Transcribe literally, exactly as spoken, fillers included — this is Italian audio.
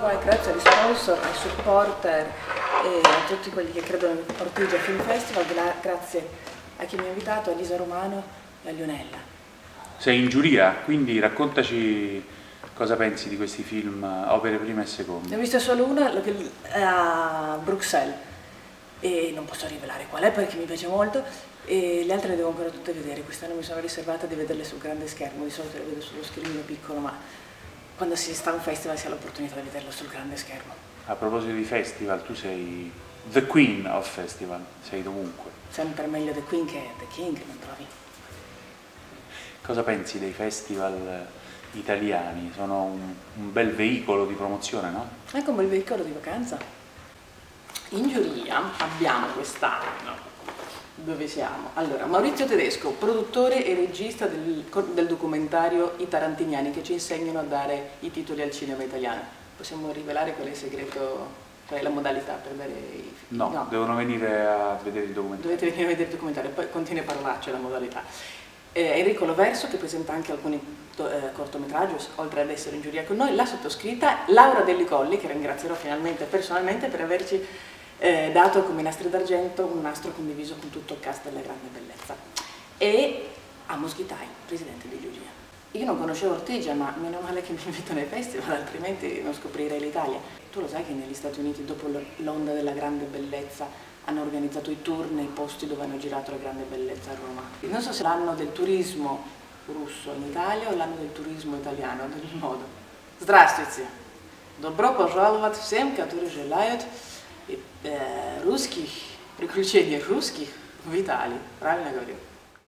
qua e grazie agli sponsor, ai supporter e a tutti quelli che credono in Ortigia Film Festival, grazie a chi mi ha invitato, a Lisa Romano e a Lionella. Sei in giuria, quindi raccontaci cosa pensi di questi film, opere prime e seconde. Ne ho vista solo una a Bruxelles e non posso rivelare qual è perché mi piace molto e le altre le devo ancora tutte vedere. Quest'anno mi sono riservata di vederle sul grande schermo, di solito le vedo sullo schermino piccolo, ma quando si sta a un festival si ha l'opportunità di vederlo sul grande schermo. A proposito di festival, tu sei the queen of festival, sei dovunque. Sempre meglio The Queen che The King, non trovi? Cosa pensi dei festival italiani? Sono un, un bel veicolo di promozione, no? Anche un bel veicolo di vacanza. In giuria abbiamo quest'anno, dove siamo? Allora, Maurizio Tedesco, produttore e regista del, del documentario I Tarantiniani, che ci insegnano a dare i titoli al cinema italiano. Possiamo rivelare qual è il segreto, qual è la modalità per dare i film? No, no, devono venire a vedere il documentario. Dovete venire a vedere il documentario, poi continui a parlarci la modalità. Eh, Enrico Loverso, che presenta anche alcuni eh, cortometraggi, oltre ad essere in giuria con noi, la sottoscritta Laura Delli Colli, che ringrazierò finalmente personalmente per averci eh, dato come nastri d'argento un nastro condiviso con tutto il cast della grande bellezza, e Amos Ghitai, presidente di giuria. Io non conoscevo Ortigia, ma meno male che mi invitano ai festival, altrimenti non scoprirei l'Italia. Tu lo sai che negli Stati Uniti, dopo l'onda della grande bellezza, hanno organizzato i tour nei posti dove hanno girato la grande bellezza a Roma. Non so se l'anno del turismo russo in Italia o l'anno del turismo italiano, ad ogni modo. Здравствуйте! Добро пожаловать всем, которые желают русских, приключений русских в Италии. Правильно говорю?